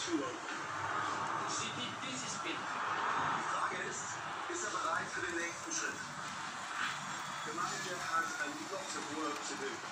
too open. This is big. Die Frage ist er bereit für den nächsten Schritt? The manager has a lot of work to do.